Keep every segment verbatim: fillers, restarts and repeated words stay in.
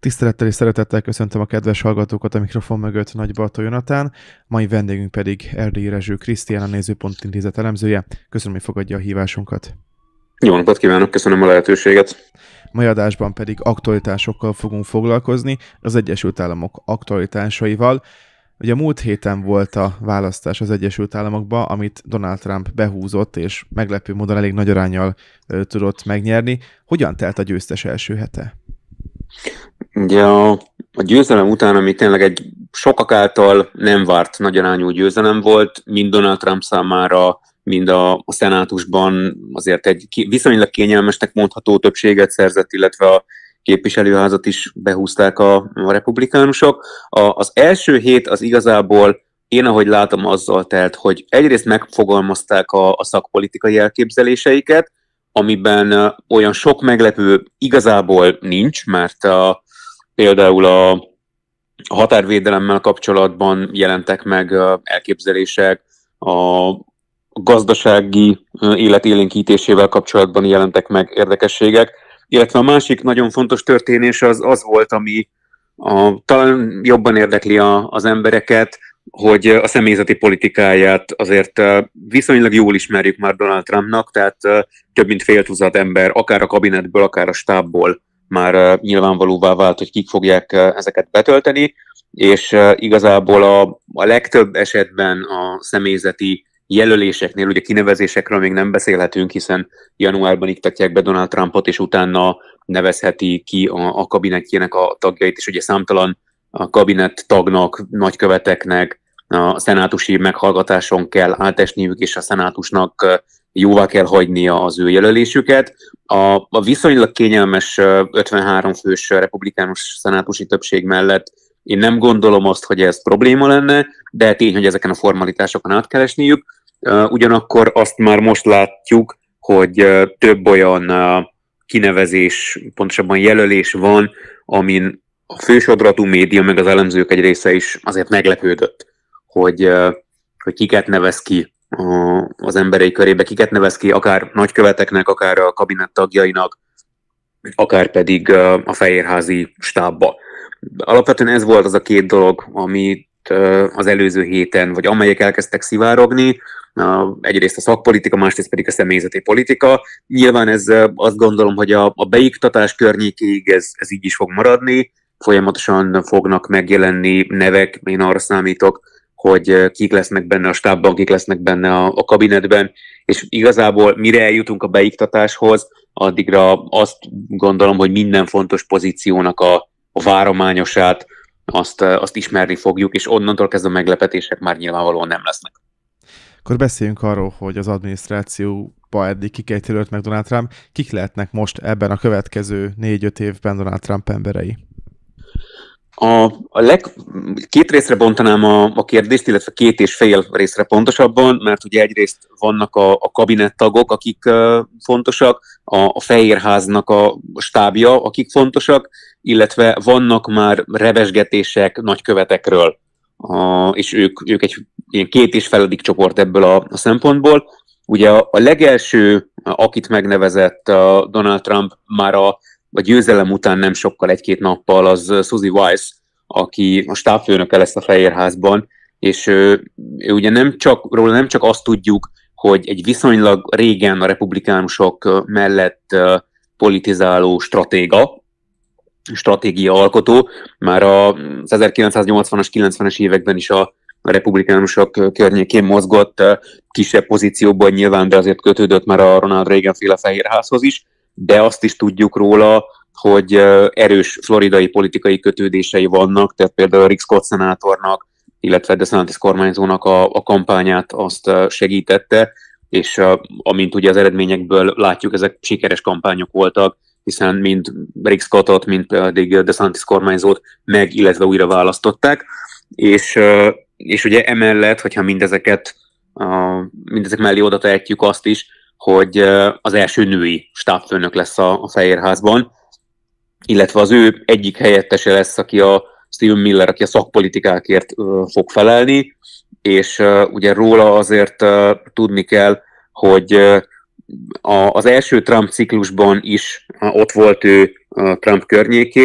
Tisztelettel és szeretettel köszöntöm a kedves hallgatókat a mikrofon mögött, Nagy Bartó Jonatán, mai vendégünk pedig Erdélyi Rezső Krisztián, a Nézőpont Intézet elemzője. Köszönöm, hogy fogadja a hívásunkat. Jó napot kívánok, köszönöm a lehetőséget. Mai adásban pedig aktualitásokkal fogunk foglalkozni, az Egyesült Államok aktualitásaival. Ugye a múlt héten volt a választás az Egyesült Államokba, amit Donald Trump behúzott, és meglepő módon elég nagy aránnyal ö, tudott megnyerni. Hogyan telt a győztes első hete? Ugye a, a győzelem után, ami tényleg egy sokak által nem várt nagyarányú győzelem volt, mind Donald Trump számára, mind a, a szenátusban azért egy viszonylag kényelmesnek mondható többséget szerzett, illetve a képviselőházat is behúzták a, a republikánusok. A, az első hét az igazából, én ahogy látom, azzal telt, hogy egyrészt megfogalmazták a, a szakpolitikai elképzeléseiket, amiben olyan sok meglepő igazából nincs, mert a, például a, a határvédelemmel kapcsolatban jelentek meg elképzelések, a gazdasági élet élénkítésével kapcsolatban jelentek meg érdekességek, illetve a másik nagyon fontos történés az az volt, ami a, talán jobban érdekli a, az embereket, hogy a személyzeti politikáját azért viszonylag jól ismerjük már Donald Trumpnak, tehát több mint fél tucat ember, akár a kabinetből, akár a stábból már nyilvánvalóvá vált, hogy kik fogják ezeket betölteni, és igazából a, a legtöbb esetben a személyzeti jelöléseknél, ugye kinevezésekről még nem beszélhetünk, hiszen januárban iktatják be Donald Trumpot, és utána nevezheti ki a, a kabinetjének a tagjait, és ugye számtalan a kabinet tagnak, nagyköveteknek, a szenátusi meghallgatáson kell átesniük, és a szenátusnak jóvá kell hagynia az ő jelölésüket. A, a viszonylag kényelmes ötvenhárom fős republikánus szenátusi többség mellett én nem gondolom azt, hogy ez probléma lenne, de tény, hogy ezeken a formalitásokon át kell esniük. Ugyanakkor azt már most látjuk, hogy több olyan kinevezés, pontosabban jelölés van, amin a fősodratú média, meg az elemzők egy része is azért meglepődött, hogy, hogy kiket nevez ki az emberei körébe, kiket nevez ki akár nagyköveteknek, akár a kabinet tagjainak, akár pedig a fehérházi stábba. Alapvetően ez volt az a két dolog, amit az előző héten, vagy amelyek elkezdtek szivárogni, egyrészt a szakpolitika, másrészt pedig a személyzeti politika. Nyilván ez azt gondolom, hogy a, a beiktatás környékéig ez, ez így is fog maradni, folyamatosan fognak megjelenni nevek, én arra számítok, hogy kik lesznek benne a stábban, kik lesznek benne a, a kabinetben, és igazából mire eljutunk a beiktatáshoz, addigra azt gondolom, hogy minden fontos pozíciónak a, a várományosát, azt, azt ismerni fogjuk, és onnantól kezdve a meglepetések már nyilvánvalóan nem lesznek. Akkor beszéljünk arról, hogy az adminisztrációba eddig kiket jelölt meg Donald Trump, kik lehetnek most ebben a következő négy-öt évben Donald Trump emberei? A, a leg, két részre bontanám a, a kérdést, illetve két és fél részre pontosabban, mert ugye egyrészt vannak a, a kabinettagok, akik uh, fontosak, a, a Fehérháznak a stábja, akik fontosak, illetve vannak már revesgetések nagykövetekről, a, és ők, ők egy ilyen két és feledik csoport ebből a, a szempontból. Ugye a, a legelső, akit megnevezett a Donald Trump már a a győzelem után nem sokkal, egy-két nappal, az Suzy Rice, aki a stábfőnöke lesz a Fehérházban, és ő, ő ugye nem csak, róla nem csak azt tudjuk, hogy egy viszonylag régen a republikánusok mellett politizáló stratéga, stratégia alkotó, már az ezerkilencszáznyolcvanas, kilencvenes években is a republikánusok környékén mozgott, kisebb pozícióban nyilván, de azért kötődött már a Ronald Reagan-féle Fehérházhoz is, de azt is tudjuk róla, hogy erős floridai politikai kötődései vannak, tehát például Rick Scott szenátornak, illetve DeSantis kormányzónak a, a kampányát azt segítette, és amint ugye az eredményekből látjuk, ezek sikeres kampányok voltak, hiszen mind Rick Scottot, mind pedig DeSantis kormányzót meg, illetve újra választották, és, és ugye emellett, hogyha mindezeket, mindezek mellé oda tehetjük azt is, hogy az első női stábfőnök lesz a, a Fehérházban, illetve az ő egyik helyettese lesz, aki a Stephen Miller, aki a szakpolitikákért uh, fog felelni, és uh, ugye róla azért uh, tudni kell, hogy uh, a, az első Trump ciklusban is uh, ott volt ő uh, Trump környékén,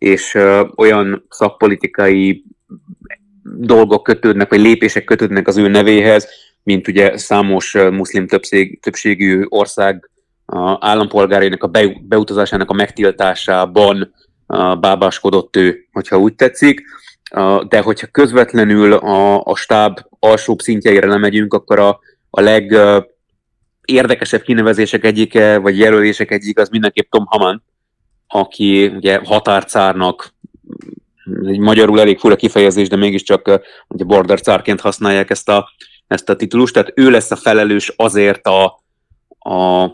és olyan szakpolitikai dolgok kötődnek, vagy lépések kötődnek az ő nevéhez, mint ugye számos muszlim többség, többségű ország állampolgárainak a beutazásának a megtiltásában bábáskodott ő, hogyha úgy tetszik. De hogyha közvetlenül a, a stáb alsóbb szintjeire lemegyünk, akkor a, a legérdekesebb kinevezések egyike, vagy jelölések egyik, az mindenképp Tom Haman, aki ugye határcárnak, egy magyarul elég fura kifejezés, de mégiscsak ugye border cárként használják ezt a, ezt a titulust, tehát ő lesz a felelős azért a, a,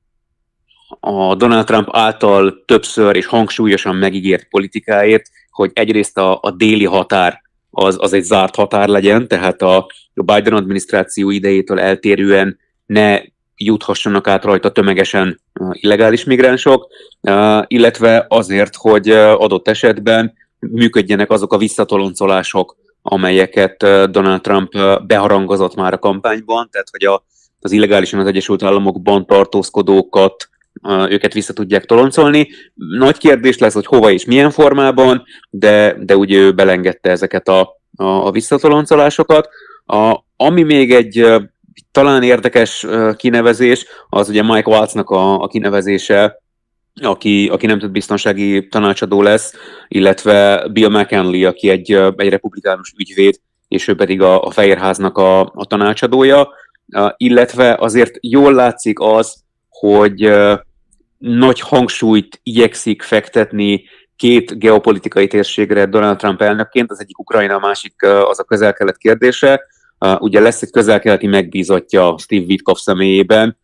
a Donald Trump által többször és hangsúlyosan megígért politikáért, hogy egyrészt a, a déli határ az, az egy zárt határ legyen, tehát a Biden adminisztráció idejétől eltérően ne juthassanak át rajta tömegesen illegális migránsok, illetve azért, hogy adott esetben működjenek azok a visszatoloncolások, amelyeket Donald Trump beharangozott már a kampányban, tehát hogy a, az illegálisan az Egyesült Államokban tartózkodókat őket vissza tudják toloncolni. Nagy kérdés lesz, hogy hova és milyen formában, de, de ugye ő belengedte ezeket a, a, a visszatoloncolásokat. A, ami még egy talán érdekes kinevezés, az ugye Mike Waltznak a, a kinevezése, aki, aki nemzetbiztonsági tanácsadó lesz, illetve Bill McKinley, aki egy, egy republikánus ügyvéd, és ő pedig a, a Fehérháznak a, a tanácsadója, illetve azért jól látszik az, hogy nagy hangsúlyt igyekszik fektetni két geopolitikai térségre Donald Trump elnökként, az egyik Ukrajna, a másik az a közel-kelet kérdése. Ugye lesz egy közel-keleti megbízottja Steve Witkoff személyében,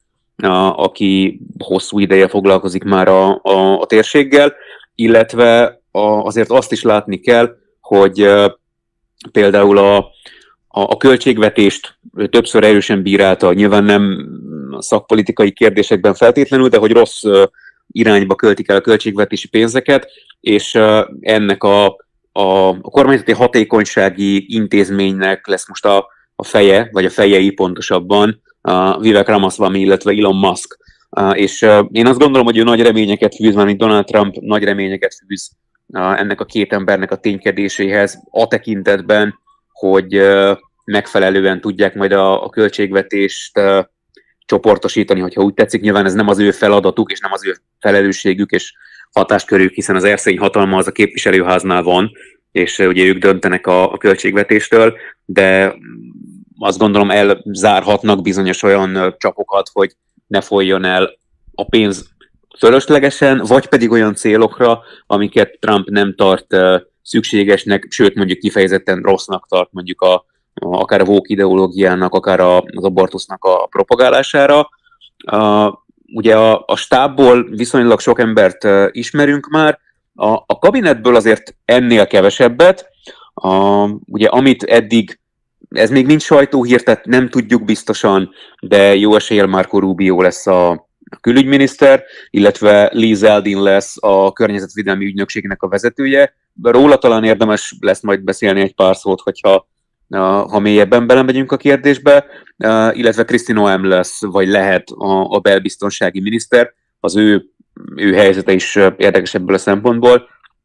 aki hosszú ideje foglalkozik már a, a, a térséggel, illetve a, azért azt is látni kell, hogy például a, a, a költségvetést többször erősen bírálta, nyilván nem szakpolitikai kérdésekben feltétlenül, de hogy rossz irányba költik el a költségvetési pénzeket, és ennek a, a, a kormányzati hatékonysági intézménynek lesz most a, a feje, vagy a fejei pontosabban, a Vivek Ramaswamy, illetve Elon Musk. És én azt gondolom, hogy ő nagy reményeket fűz, mint Donald Trump nagy reményeket fűz ennek a két embernek a ténykedéséhez, a tekintetben, hogy megfelelően tudják majd a, a költségvetést csoportosítani, hogyha úgy tetszik. Nyilván ez nem az ő feladatuk, és nem az ő felelősségük és hatáskörük, hiszen az erszény hatalma az a képviselőháznál van, és ugye ők döntenek a, a költségvetéstől, de azt gondolom elzárhatnak bizonyos olyan csapokat, hogy ne folyjon el a pénz fölöslegesen, vagy pedig olyan célokra, amiket Trump nem tart szükségesnek, sőt mondjuk kifejezetten rossznak tart, mondjuk a akár a woke ideológiának, akár a, az abortusznak a propagálására. Uh, ugye a, a stábból viszonylag sok embert uh, ismerünk már, a, a kabinetből azért ennél kevesebbet. Uh, ugye amit eddig, ez még nincs sajtóhír, tehát nem tudjuk biztosan, de jó eséllyel Marco Rubio lesz a, a külügyminiszter, illetve Lee Zeldin lesz a környezetvédelmi ügynökségnek a vezetője. Róla talán érdemes lesz majd beszélni egy pár szót, hogyha ha mélyebben belemegyünk a kérdésbe, illetve Kristi Noem lesz, vagy lehet a, a belbiztonsági miniszter, az ő, ő helyzete is érdekes ebből a szempontból,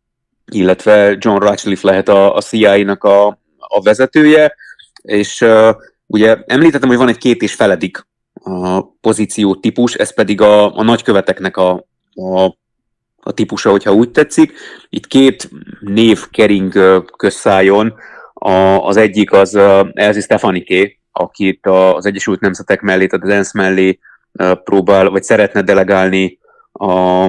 illetve John Ratcliffe lehet a, a C I A-nak a, a vezetője, és uh, ugye említettem, hogy van egy két és feledik a pozíció típus, ez pedig a, a nagyköveteknek a, a, a típusa, hogyha úgy tetszik. Itt két név kering közszájon. A, az egyik az uh, Elzi Stefaniké, akit az Egyesült Nemzetek mellé, tehát az ENSZ mellé uh, próbál, vagy szeretne delegálni a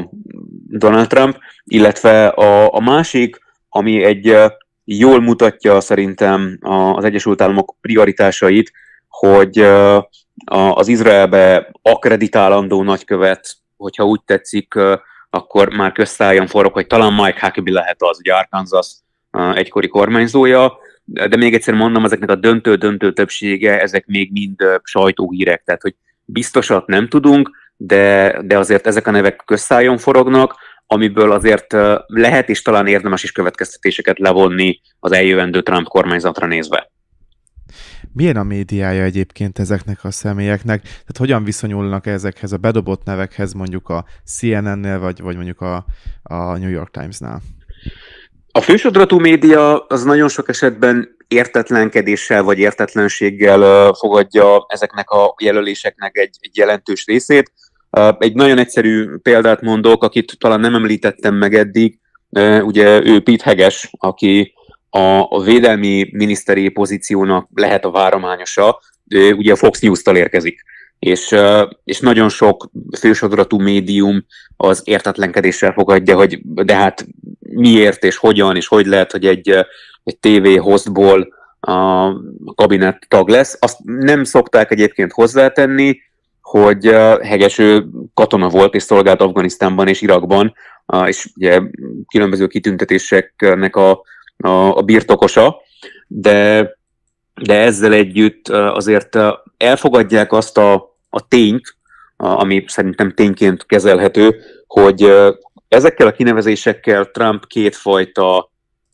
Donald Trump, illetve a, a másik, ami egy uh, jól mutatja szerintem az Egyesült Államok prioritásait, hogy uh, az Izraelbe akkreditálandó nagykövet, hogyha úgy tetszik, uh, akkor már közszájon forog, hogy talán Mike Huckabee lehet az, ugye Arkansas uh, egykori kormányzója, de még egyszer mondom, ezeknek a döntő-döntő többsége, ezek még mind sajtóhírek, tehát hogy biztosat nem tudunk, de, de azért ezek a nevek közszájon forognak, amiből azért lehet és talán érdemes is következtetéseket levonni az eljövendő Trump kormányzatra nézve. Milyen a médiája egyébként ezeknek a személyeknek? Tehát hogyan viszonyulnak ezekhez a bedobott nevekhez mondjuk a C N N-nél, vagy, vagy mondjuk a, a New York Times-nál? A fősodratú média az nagyon sok esetben értetlenkedéssel vagy értetlenséggel fogadja ezeknek a jelöléseknek egy, egy jelentős részét. Egy nagyon egyszerű példát mondok, akit talán nem említettem meg eddig, ugye ő Pete Heges, aki a, a védelmi miniszteri pozíciónak lehet a várományosa, ő ugye a Fox News-tal érkezik. És, és nagyon sok fősodratú médium az értetlenkedéssel fogadja, hogy de hát miért és hogyan és hogy lehet, hogy egy, egy té vé hostból a kabinet tag lesz. Azt nem szokták egyébként hozzátenni, hogy Heges ő katona volt és szolgált Afganisztánban és Irakban, és ugye különböző kitüntetéseknek a, a, a birtokosa, de, de ezzel együtt azért elfogadják azt a, a tényt, ami szerintem tényként kezelhető, hogy ezekkel a kinevezésekkel Trump kétfajta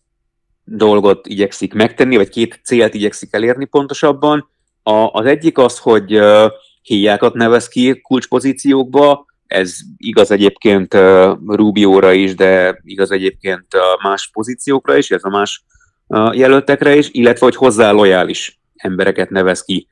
dolgot igyekszik megtenni, vagy két célt igyekszik elérni pontosabban. A, az egyik az, hogy héjákat nevez ki kulcspozíciókba, ez igaz egyébként Rubióra is, de igaz egyébként más pozíciókra is, ez a más jelöltekre is, illetve hogy hozzá lojális embereket nevez ki.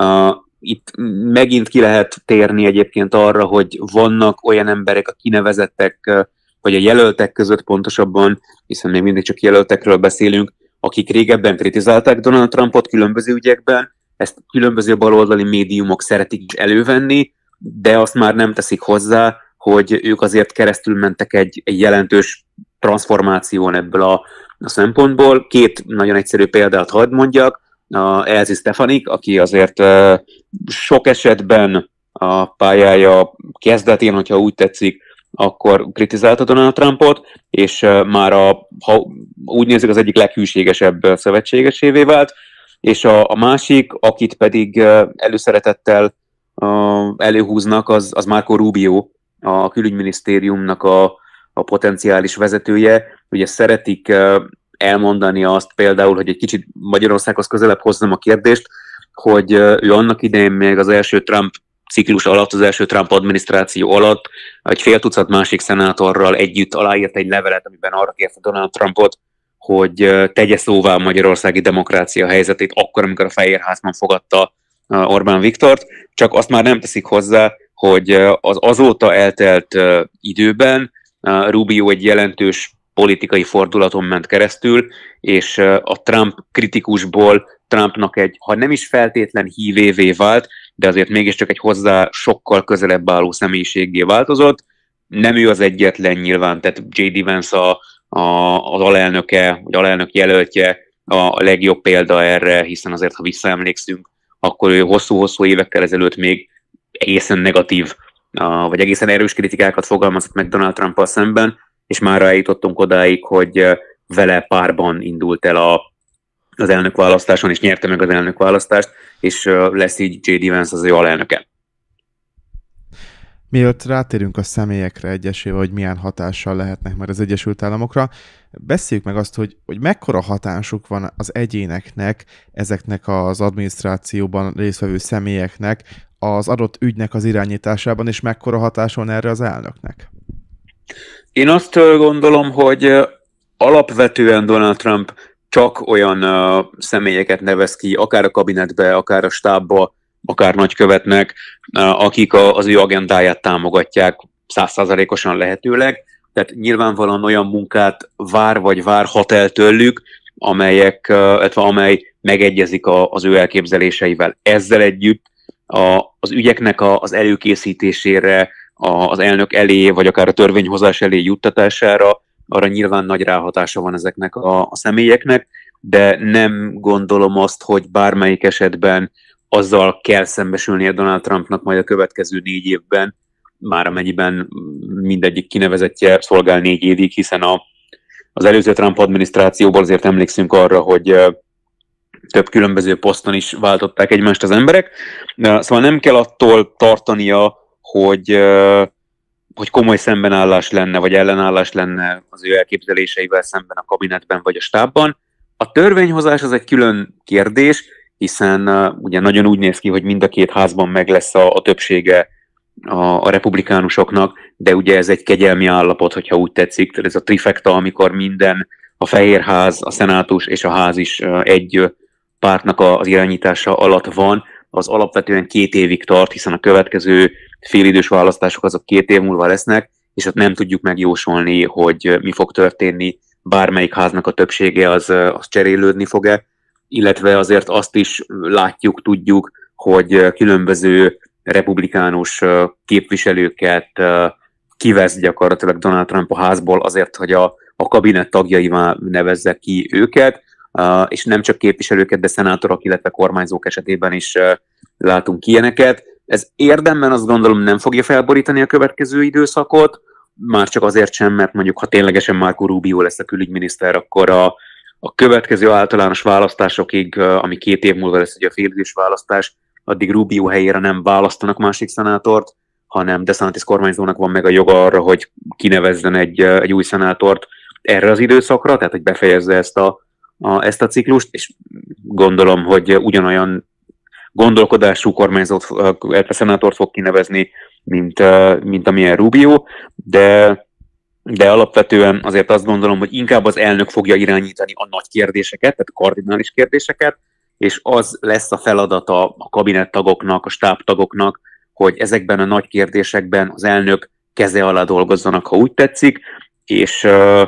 Itt megint ki lehet térni egyébként arra, hogy vannak olyan emberek, a kinevezettek, vagy a jelöltek között pontosabban, hiszen még mindig csak jelöltekről beszélünk, akik régebben kritizálták Donald Trumpot különböző ügyekben, ezt különböző baloldali médiumok szeretik is elővenni, de azt már nem teszik hozzá, hogy ők azért keresztül mentek egy, egy jelentős transformáción ebből a, a szempontból. Két nagyon egyszerű példát hadd mondjak. A Elsie Stefanik, aki azért uh, sok esetben a pályája kezdetén, hogyha úgy tetszik, akkor kritizálta Donald Trumpot, és uh, már a, ha úgy nézzük, az egyik leghűségesebb szövetségesévé vált, és a, a másik, akit pedig uh, előszeretettel uh, előhúznak, az, az Marco Rubio, a külügyminisztériumnak a, a potenciális vezetője. Ugye szeretik uh, elmondani azt például, hogy egy kicsit Magyarországhoz közelebb hozzam a kérdést, hogy ő annak idején még az első Trump ciklus alatt, az első Trump adminisztráció alatt egy fél tucat másik szenátorral együtt aláírt egy levelet, amiben arra kérte Donald Trumpot, hogy tegye szóvá a magyarországi demokrácia helyzetét akkor, amikor a Fehérházban fogadta Orbán Viktort, csak azt már nem teszik hozzá, hogy az azóta eltelt időben Rubio egy jelentős politikai fordulaton ment keresztül, és a Trump kritikusból Trumpnak egy, ha nem is feltétlen hívévé vált, de azért mégiscsak egy hozzá sokkal közelebb álló személyiséggé változott. Nem ő az egyetlen nyilván, tehát jé dé Vance a, a, az alelnöke, vagy alelnök jelöltje a legjobb példa erre, hiszen azért, ha visszaemlékszünk, akkor ő hosszú-hosszú évekkel ezelőtt még egészen negatív, vagy egészen erős kritikákat fogalmazott meg Donald Trumpal szemben, és már eljutottunk odáig, hogy vele párban indult el a, az elnökválasztáson, és nyerte meg az elnökválasztást, és lesz így jé dé Vance az ő alelnöke. Mielőtt rátérünk a személyekre egyesével, hogy milyen hatással lehetnek már az Egyesült Államokra, beszéljük meg azt, hogy, hogy mekkora hatásuk van az egyéneknek, ezeknek az adminisztrációban résztvevő személyeknek, az adott ügynek az irányításában, és mekkora hatás van erre az elnöknek? Én azt gondolom, hogy alapvetően Donald Trump csak olyan uh, személyeket nevez ki, akár a kabinetbe, akár a stábba, akár nagykövetnek, uh, akik a, az ő agendáját támogatják száz százalékosan lehetőleg. Tehát nyilvánvalóan olyan munkát vár vagy várhat el tőlük, amelyek, uh, amely megegyezik a, az ő elképzeléseivel. Ezzel együtt a, az ügyeknek a, az előkészítésére, az elnök elé, vagy akár a törvényhozás elé juttatására, arra nyilván nagy ráhatása van ezeknek a, a személyeknek, de nem gondolom azt, hogy bármelyik esetben azzal kell szembesülnie Donald Trumpnak majd a következő négy évben, már amennyiben mindegyik kinevezettje szolgál négy évig, hiszen a, az előző Trump adminisztrációból azért emlékszünk arra, hogy több különböző poszton is váltották egymást az emberek. Szóval nem kell attól tartania, hogy, hogy komoly szembenállás lenne, vagy ellenállás lenne az ő elképzeléseivel szemben a kabinetben, vagy a stábban. A törvényhozás az egy külön kérdés, hiszen uh, ugye nagyon úgy néz ki, hogy mind a két házban meg lesz a, a többsége a, a republikánusoknak, de ugye ez egy kegyelmi állapot, hogyha úgy tetszik, tehát ez a trifekta, amikor minden, a Fehérház, a Szenátus és a ház is egy pártnak az irányítása alatt van, az alapvetően két évig tart, hiszen a következő félidős választások azok két év múlva lesznek, és ott nem tudjuk megjósolni, hogy mi fog történni, bármelyik háznak a többsége az, az cserélődni fog-e, illetve azért azt is látjuk, tudjuk, hogy különböző republikánus képviselőket kivesz gyakorlatilag Donald Trump a házból azért, hogy a, a kabinet tagjaivá nevezze ki őket, és nem csak képviselőket, de szenátorok, illetve kormányzók esetében is látunk ilyeneket. Ez érdemben azt gondolom nem fogja felborítani a következő időszakot, már csak azért sem, mert mondjuk ha ténylegesen Marco Rubio lesz a külügyminiszter, akkor a, a következő általános választásokig, ami két év múlva lesz ugye a félidős választás, addig Rubio helyére nem választanak másik szenátort, hanem DeSantis kormányzónak van meg a joga arra, hogy kinevezzen egy, egy új szenátort erre az időszakra, tehát hogy befejezze ezt a, a, ezt a ciklust, és gondolom, hogy ugyanolyan gondolkodású kormányzót, illetve szenátort fog kinevezni, mint, mint amilyen Rubio, de, de alapvetően azért azt gondolom, hogy inkább az elnök fogja irányítani a nagy kérdéseket, tehát a kardinális kérdéseket, és az lesz a feladata a kabinettagoknak, a stábtagoknak, hogy ezekben a nagy kérdésekben az elnök keze alá dolgozzanak, ha úgy tetszik, és,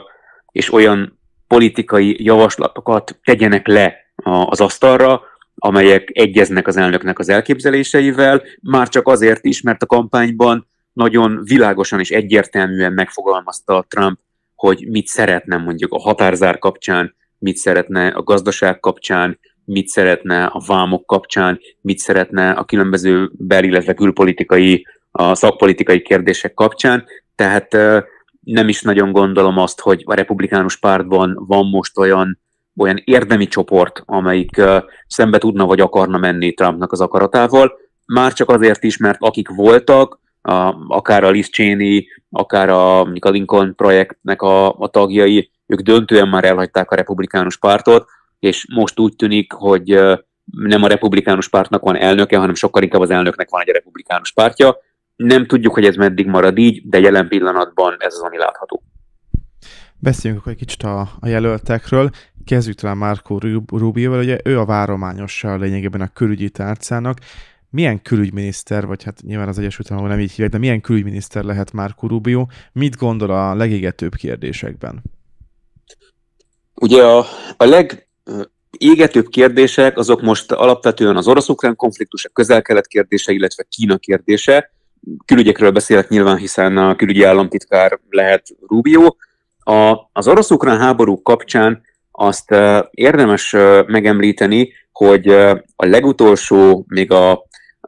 és olyan politikai javaslatokat tegyenek le az asztalra, amelyek egyeznek az elnöknek az elképzeléseivel, már csak azért is, mert a kampányban nagyon világosan és egyértelműen megfogalmazta Trump, hogy mit szeretne mondjuk a határzár kapcsán, mit szeretne a gazdaság kapcsán, mit szeretne a vámok kapcsán, mit szeretne a különböző bel, illetve külpolitikai, a szakpolitikai kérdések kapcsán. Tehát nem is nagyon gondolom azt, hogy a republikánus pártban van most olyan, olyan érdemi csoport, amelyik szembe tudna vagy akarna menni Trumpnak az akaratával. Már csak azért is, mert akik voltak, akár a Liz Cheney, akár a, a Lincoln projektnek a, a tagjai, ők döntően már elhagyták a republikánus pártot, és most úgy tűnik, hogy nem a republikánus pártnak van elnöke, hanem sokkal inkább az elnöknek van egy republikánus pártja. Nem tudjuk, hogy ez meddig marad így, de jelen pillanatban ez az, ami látható. Beszéljünk akkor egy kicsit a, a jelöltekről. Kezdjük talán Marco Rubioval, ugye ő a várományosa lényegében a külügyi tárcának. Milyen külügyminiszter, vagy hát nyilván az Egyesült Államokban nem így hívják, de milyen külügyminiszter lehet Marco Rubio? Mit gondol a legégetőbb kérdésekben? Ugye a, a legégetőbb kérdések azok most alapvetően az orosz-ukrán konfliktus, a közel-kelet kérdése, illetve Kína kérdése. Külügyekről beszélek nyilván, hiszen a külügyi államtitkár lehet Rubio. A, az orosz-ukrán háború kapcsán azt uh, érdemes uh, megemlíteni, hogy uh, a legutolsó, még a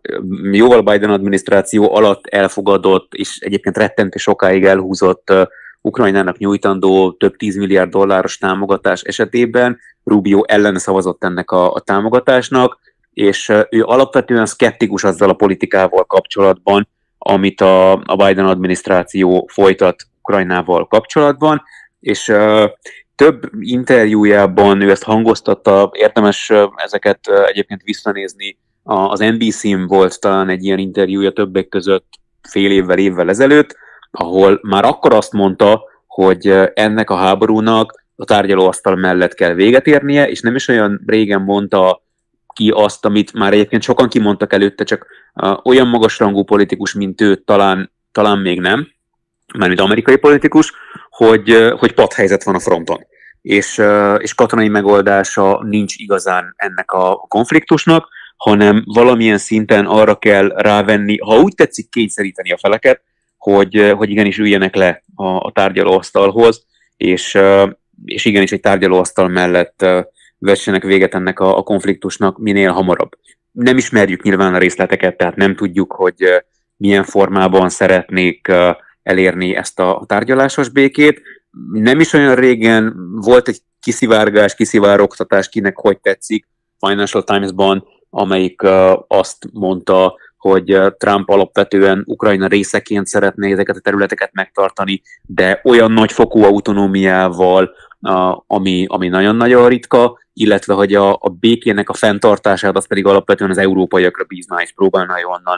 jóval Biden adminisztráció alatt elfogadott, és egyébként rettentő sokáig elhúzott uh, Ukrajnának nyújtandó több tíz milliárd dolláros támogatás esetében Rubio ellen szavazott ennek a, a támogatásnak, és uh, ő alapvetően szkeptikus azzal a politikával kapcsolatban, amit a, a Biden adminisztráció folytat Ukrajnával kapcsolatban, és uh, több interjújában ő ezt hangoztatta, érdemes uh, ezeket uh, egyébként visszanézni. Az en bé cén volt talán egy ilyen interjúja többek között fél évvel, évvel ezelőtt, ahol már akkor azt mondta, hogy uh, ennek a háborúnak a tárgyalóasztal mellett kell véget érnie, és nem is olyan régen mondta ki azt, amit már egyébként sokan kimondtak előtte, csak uh, olyan magasrangú politikus, mint ő, talán, talán még nem, mármint amerikai politikus, hogy, hogy patthelyzet van a fronton, és, és katonai megoldása nincs igazán ennek a konfliktusnak, hanem valamilyen szinten arra kell rávenni, ha úgy tetszik, kényszeríteni a feleket, hogy, hogy igenis üljenek le a, a tárgyalóasztalhoz, és, és igenis egy tárgyalóasztal mellett vessenek véget ennek a, a konfliktusnak minél hamarabb. Nem ismerjük nyilván a részleteket, tehát nem tudjuk, hogy milyen formában szeretnék elérni ezt a tárgyalásos békét. Nem is olyan régen volt egy kiszivárgás, kiszivárogtatás, kinek hogy tetszik, Financial Times-ban, amelyik uh, azt mondta, hogy uh, Trump alapvetően Ukrajna részeként szeretné ezeket a területeket megtartani, de olyan nagyfokú autonómiával, uh, ami, ami nagyon-nagyon ritka, illetve hogy a, a békének a fenntartását az pedig alapvetően az európaiakra bízná, és próbálná onnan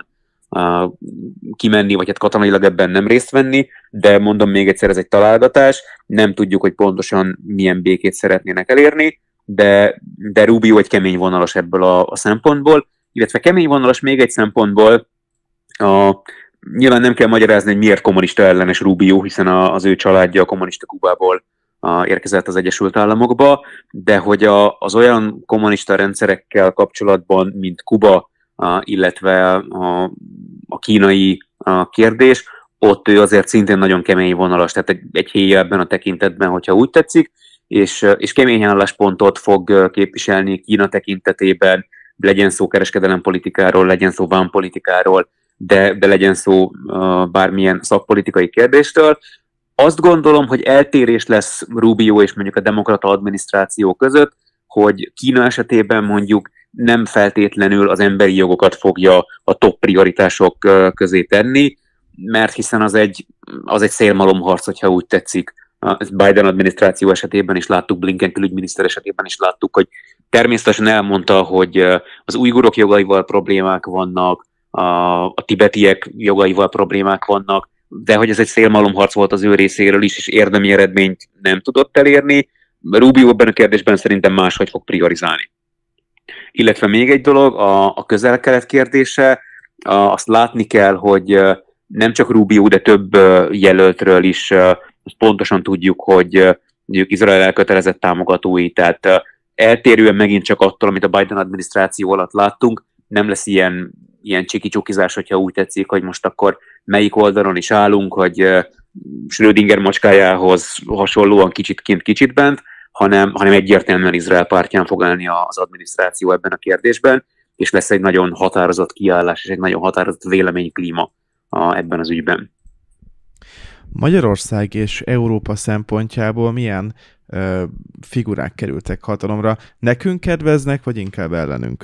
uh, kimenni, vagy hát katonailag ebben nem részt venni, de mondom még egyszer, ez egy találgatás, nem tudjuk, hogy pontosan milyen békét szeretnének elérni, de, de Rubio egy kemény vonalas ebből a, a szempontból, illetve kemény vonalas még egy szempontból, a, nyilván nem kell magyarázni, hogy miért kommunista ellenes Rubio, hiszen a, az ő családja a kommunista Kubából a, érkezett az Egyesült Államokba, de hogy a, az olyan kommunista rendszerekkel kapcsolatban, mint Kuba, a, illetve a, a kínai a kérdés, ott ő azért szintén nagyon kemény vonalas, tehát egy, egy héja ebben a tekintetben, hogyha úgy tetszik, és, és kemény álláspontot fog képviselni Kína tekintetében, legyen szó kereskedelempolitikáról, legyen szó vámpolitikáról, de, de legyen szó uh, bármilyen szakpolitikai kérdéstől. Azt gondolom, hogy eltérés lesz Rubio és mondjuk a demokrata adminisztráció között, hogy Kína esetében mondjuk nem feltétlenül az emberi jogokat fogja a top prioritások uh, közé tenni, mert hiszen az egy, az egy szélmalomharc, hogyha úgy tetszik. A Biden adminisztráció esetében is láttuk, Blinken külügyminiszter esetében is láttuk, hogy természetesen elmondta, hogy az ujgurok jogaival problémák vannak, a, a tibetiek jogaival problémák vannak, de hogy ez egy szélmalomharc volt az ő részéről is, és érdemi eredményt nem tudott elérni. Rubio ebben a kérdésben szerintem máshogy fog priorizálni. Illetve még egy dolog, a, a közel-kelet kérdése, a, azt látni kell, hogy nem csak Rubio, de több jelöltről is pontosan tudjuk, hogy ők Izrael elkötelezett támogatói, tehát eltérően megint csak attól, amit a Biden adminisztráció alatt láttunk, nem lesz ilyen, ilyen csiki-csukizás, hogyha úgy tetszik, hogy most akkor melyik oldalon is állunk, hogy Schrödinger macskájához hasonlóan kicsit kint, kicsit bent, hanem, hanem egyértelműen Izrael pártján fog állni az adminisztráció ebben a kérdésben, és lesz egy nagyon határozott kiállás, és egy nagyon határozott véleményklíma a, ebben az ügyben. Magyarország és Európa szempontjából milyen ö, figurák kerültek hatalomra? Nekünk kedveznek, vagy inkább ellenünk?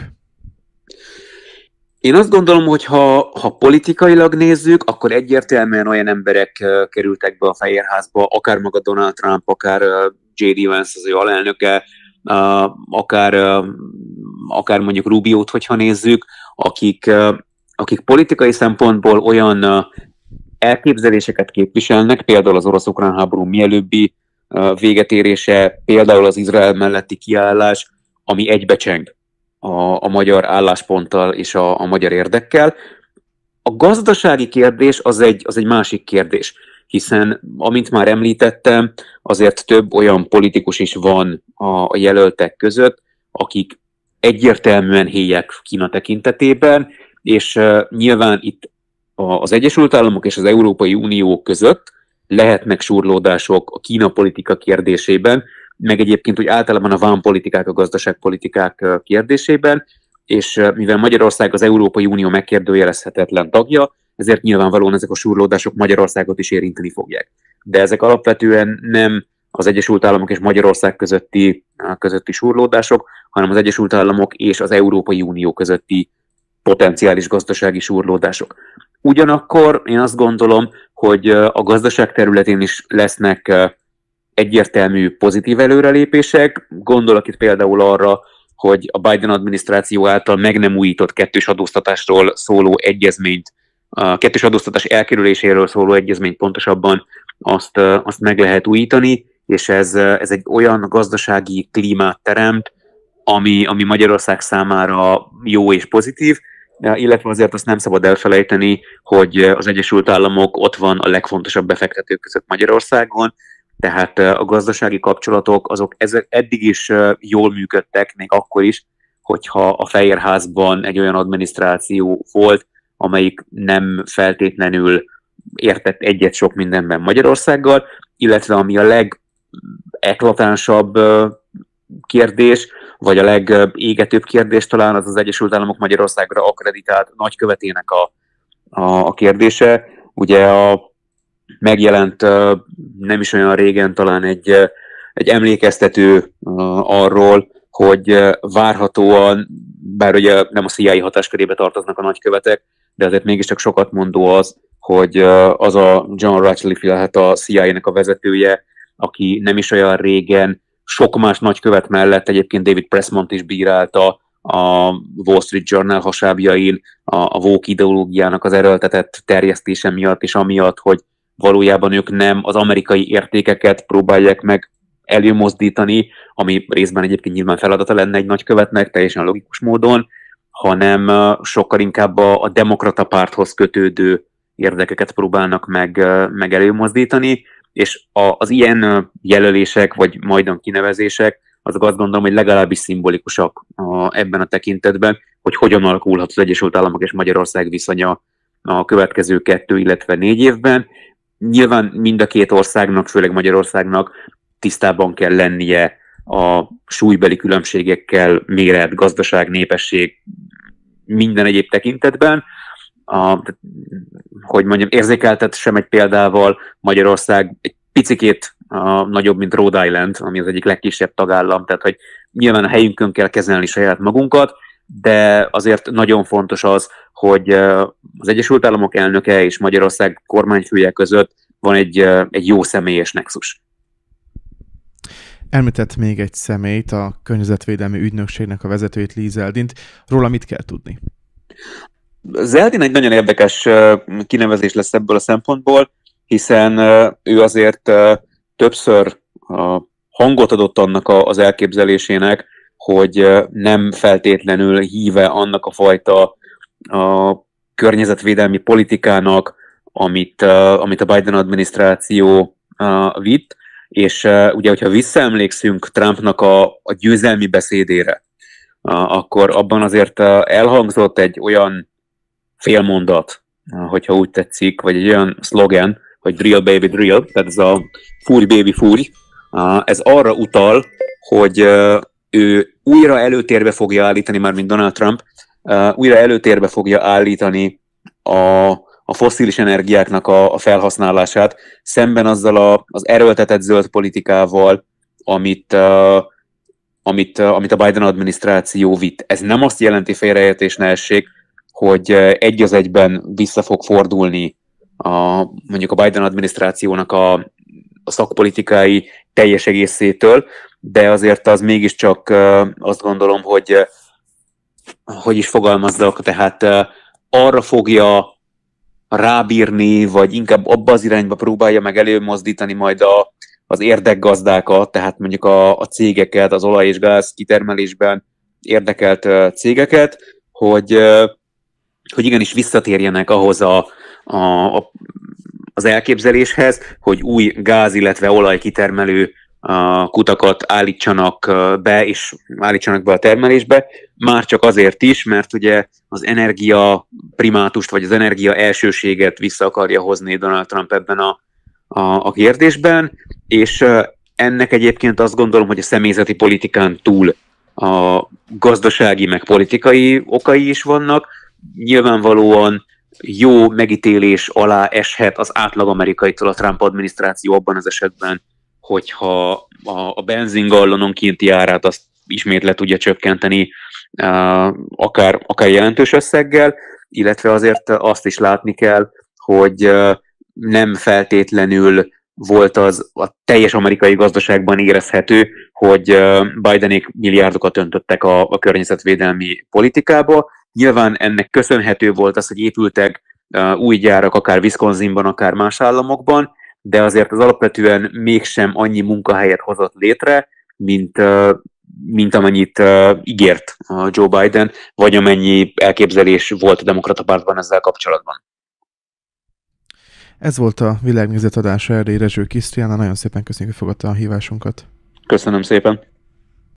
Én azt gondolom, hogy ha, ha politikailag nézzük, akkor egyértelműen olyan emberek kerültek be a Fehérházba, akár maga Donald Trump, akár jé dé Vance, az ő alelnöke, akár, akár mondjuk Rubiót, hogyha nézzük, akik, akik politikai szempontból olyan elképzeléseket képviselnek, például az orosz-ukrán háború mielőbbi végetérése, például az Izrael melletti kiállás, ami egybecseng a, a magyar állásponttal és a, a magyar érdekkel. A gazdasági kérdés az egy, az egy másik kérdés, hiszen, amint már említettem, azért több olyan politikus is van a, a jelöltek között, akik egyértelműen hélyek Kína tekintetében, és uh, nyilván itt az Egyesült Államok és az Európai Unió között lehetnek surlódások a Kína politika kérdésében, meg egyébként úgy általában a vámpolitikák, a gazdaságpolitikák kérdésében, és mivel Magyarország az Európai Unió megkérdőjelezhetetlen tagja, ezért nyilvánvalóan ezek a surlódások Magyarországot is érinteni fogják. De ezek alapvetően nem az Egyesült Államok és Magyarország közötti, közötti surlódások, hanem az Egyesült Államok és az Európai Unió közötti potenciális gazdasági surlódások. Ugyanakkor én azt gondolom, hogy a gazdaság területén is lesznek egyértelmű pozitív előrelépések. Gondolok itt például arra, hogy a Biden adminisztráció által meg nem újított kettős adóztatásról szóló egyezményt, a kettős adóztatás elkerüléséről szóló egyezményt pontosabban azt, azt meg lehet újítani, és ez, ez egy olyan gazdasági klímát teremt, ami, ami Magyarország számára jó és pozitív, illetve azért azt nem szabad elfelejteni, hogy az Egyesült Államok ott van a legfontosabb befektetők között Magyarországon, tehát a gazdasági kapcsolatok azok ezek eddig is jól működtek, még akkor is, hogyha a Fehérházban egy olyan adminisztráció volt, amelyik nem feltétlenül értett egyet sok mindenben Magyarországgal, illetve ami a legeklatánsabb kérdés, vagy a legégetőbb kérdés talán az az Egyesült Államok Magyarországra akkreditált nagykövetének a, a, a kérdése. Ugye a, megjelent nem is olyan régen talán egy, egy emlékeztető arról, hogy várhatóan, bár ugye nem a C I A hatáskörébe tartoznak a nagykövetek, de azért mégiscsak sokat mondó az, hogy az a John Ratcliffe, lehet a C I A-nek a vezetője, aki nem is olyan régen sok más nagykövet mellett egyébként David Pressmont is bírálta, a Wall Street Journal hasábjain, a, a woke ideológiának az erőltetett terjesztése miatt, és amiatt, hogy valójában ők nem az amerikai értékeket próbálják meg előmozdítani, ami részben egyébként nyilván feladata lenne egy nagykövetnek, teljesen logikus módon, hanem sokkal inkább a, a demokrata párthoz kötődő érdekeket próbálnak meg, meg előmozdítani, és a, az ilyen jelölések, vagy majdan kinevezések, azok azt gondolom, hogy legalábbis szimbolikusak a, ebben a tekintetben, hogy hogyan alakulhat az Egyesült Államok és Magyarország viszonya a következő kettő, illetve négy évben. Nyilván mind a két országnak, főleg Magyarországnak tisztában kell lennie a súlybeli különbségekkel, méret, gazdaság, népesség, minden egyéb tekintetben. A, hogy mondjam, érzékeltessem egy példával, Magyarország egy picikét a, nagyobb, mint Rhode Island, ami az egyik legkisebb tagállam, tehát hogy nyilván a helyünkön kell kezelni saját magunkat, de azért nagyon fontos az, hogy az Egyesült Államok elnöke és Magyarország kormányfője között van egy, egy jó személyes nexus. Említett még egy személyt, a Környezetvédelmi Ügynökségnek a vezetőjét, Lee Zeldint. Róla mit kell tudni? Zeldin egy nagyon érdekes kinevezés lesz ebből a szempontból, hiszen ő azért többször hangot adott annak az elképzelésének, hogy nem feltétlenül híve annak a fajta a környezetvédelmi politikának, amit, amit a Biden adminisztráció vitt, és ugye, hogyha visszaemlékszünk Trumpnak a, a győzelmi beszédére, akkor abban azért elhangzott egy olyan félmondat, hogyha úgy tetszik, vagy egy olyan szlogen, hogy drill baby drill, tehát ez a fúrj baby fúrj, ez arra utal, hogy ő újra előtérbe fogja állítani, már mint Donald Trump, újra előtérbe fogja állítani a, a fosszilis energiáknak a, a felhasználását, szemben azzal a, az erőltetett zöld politikával, amit, uh, amit, uh, amit a Biden adminisztráció vitt. Ez nem azt jelenti, félreértés ne essék, hogy egy az egyben vissza fog fordulni a, mondjuk a Biden adminisztrációnak a, a szakpolitikái teljes egészétől, de azért az mégiscsak uh, azt gondolom, hogy uh, hogy is fogalmazzak, tehát uh, arra fogja rábírni, vagy inkább abba az irányba próbálja meg előmozdítani majd a, az érdekgazdákat, tehát mondjuk a, a cégeket, az olaj- és gáz kitermelésben érdekelt uh, cégeket, hogy, uh, hogy igenis visszatérjenek ahhoz a, a, a, az elképzeléshez, hogy új gáz, illetve olaj kitermelő uh, kutakat állítsanak uh, be, és állítsanak be a termelésbe, már csak azért is, mert ugye az energia primátust, vagy az energia elsőséget vissza akarja hozni Donald Trump ebben a, a, a kérdésben, és uh, ennek egyébként azt gondolom, hogy a személyzeti politikán túl a gazdasági, meg politikai okai is vannak. Nyilvánvalóan jó megítélés alá eshet az átlag amerikaitól a Trump adminisztráció abban az esetben, hogyha a, a benzingallonon kinti árát azt ismét le tudja csökkenteni uh, akár, akár jelentős összeggel, illetve azért azt is látni kell, hogy uh, nem feltétlenül volt az a teljes amerikai gazdaságban érezhető, hogy uh, Bidenék milliárdokat öntöttek a, a környezetvédelmi politikába. Nyilván ennek köszönhető volt az, hogy épültek uh, új gyárak, akár Wisconsinban, akár más államokban, de azért az alapvetően mégsem annyi munkahelyet hozott létre, mint, uh, mint amennyit uh, ígért uh, Joe Biden, vagy amennyi elképzelés volt a demokrata pártban ezzel kapcsolatban. Ez volt a Világnézet adása Erdélyi Rezső Krisztiánnal. Nagyon szépen köszönjük, hogy fogadta a hívásunkat. Köszönöm szépen.